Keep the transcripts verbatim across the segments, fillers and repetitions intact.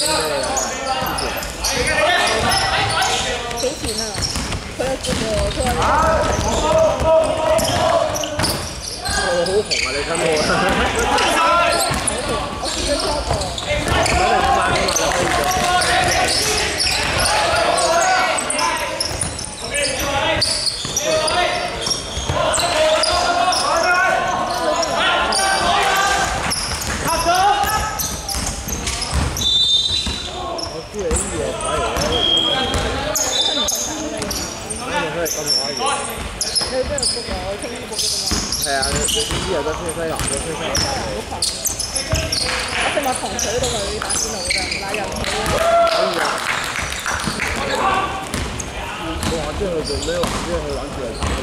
幾錢啊？佢有叫我，佢話我好紅啊！你睇我。 我試咗多個。 唔一定咁慢㗎嘛，你可以做。 你去邊度 book 啊？我聽呢 book 㗎嘛。係啊，你你知唔知有得車西蘭嘅車西蘭？ 西蘭好窮。我食麥糖水度咪打邊爐㗎，奶油好。 可以啊。我話知去做咩？話知去玩住嚟打。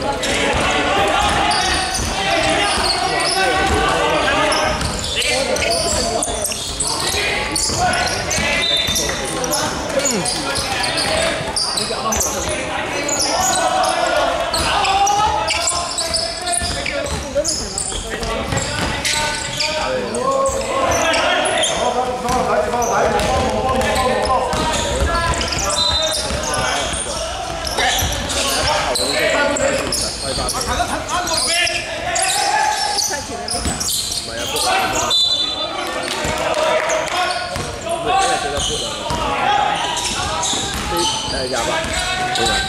誒廿八，好啊！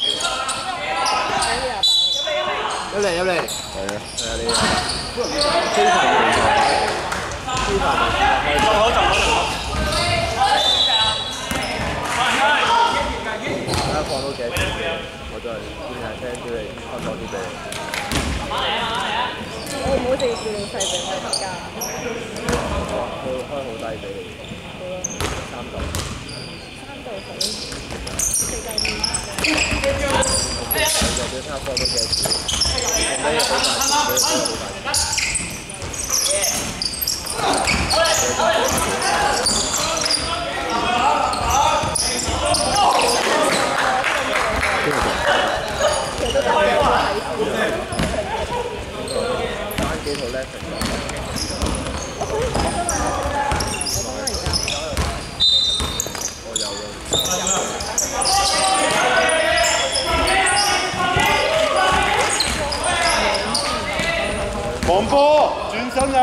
入嚟入嚟，係啊，係啊，你非常唔錯，非常唔錯，好就好就好。睇下放到幾多錢，我再轉下聲叫你分多啲俾你。 我唔好直接叫老細俾我而家。 好啊，佢開好低俾你。 好啦。 三嚿。 三嚿水。四嚿半。 你就俾他放到幾多錢？你好大錢，你好大錢。單幾套 lesson 我想我想買我想買而家。我有咯。 黃波轉身啊！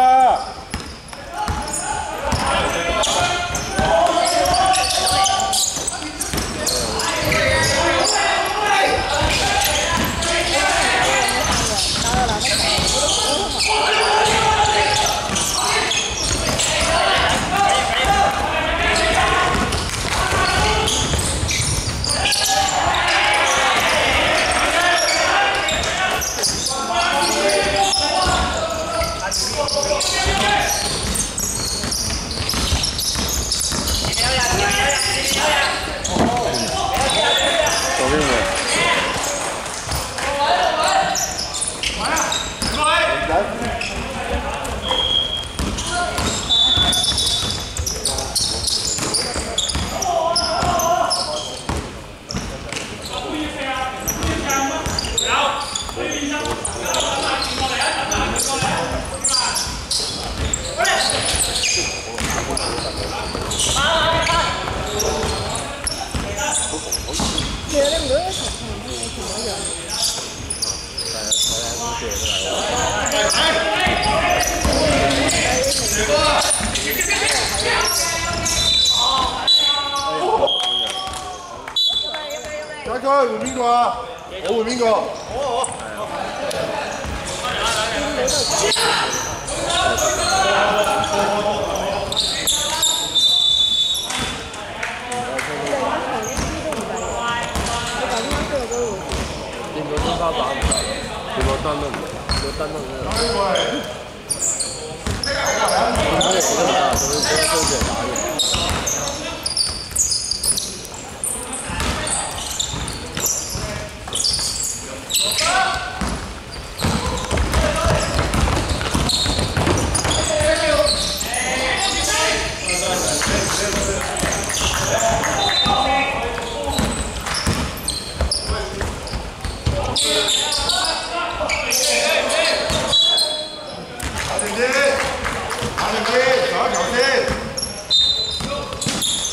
其實你唔覺得一齊同啲嘢同一樣嘅？ 係啊，坐喺公司嚟都係。 家駒換邊個啊？我換邊個？好啊掂到天花板唔得咯，掂到燈都唔得，掂到燈都唔得。掂到嘢都唔得，仲要追追住嚟打嘅。 打定啲，打定啲，打一球先。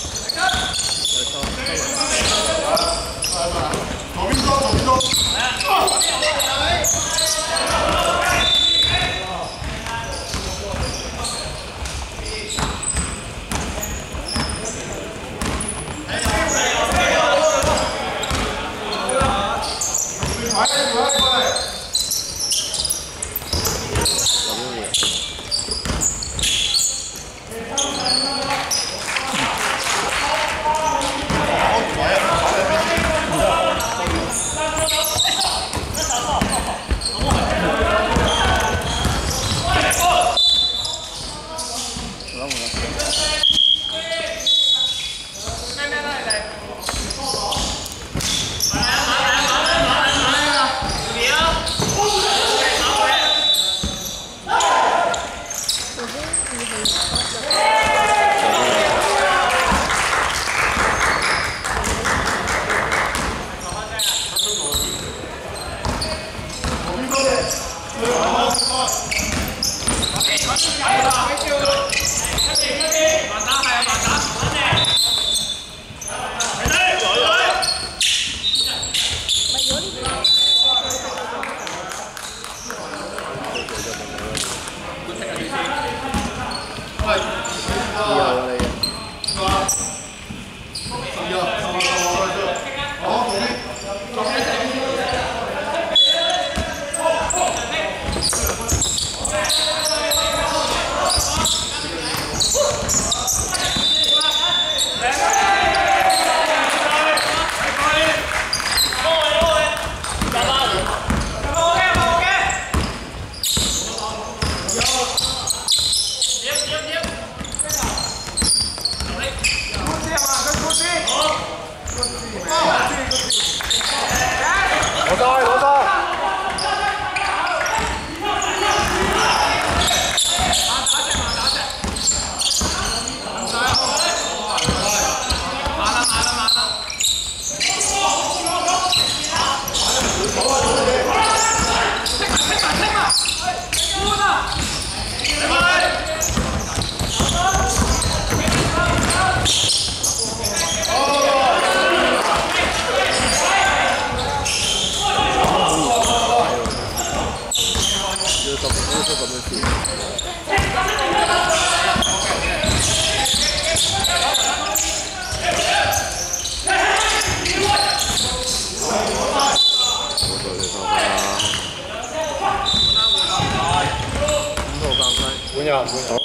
不要不要。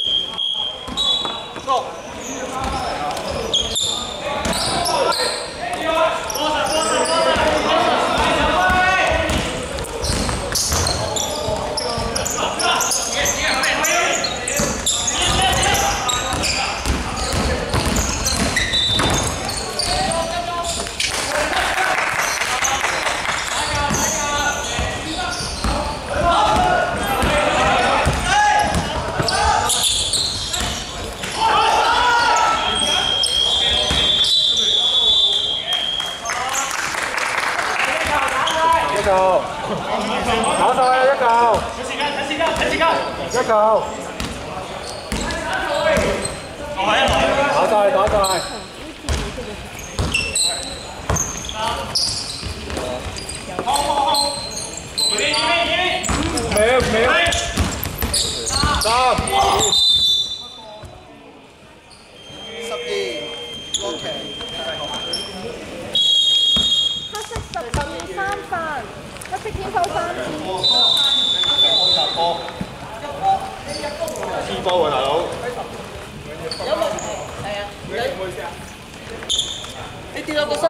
一球，打晒一球，睇時間，睇時間，睇時間，一球，打晒打晒。咩咩？三。十二。OK。黑色十二三份，黑色天鋪三次。入波。入波，你入波。黐波喎，大佬。有問題，係啊。你唔好意思啊。你跌落個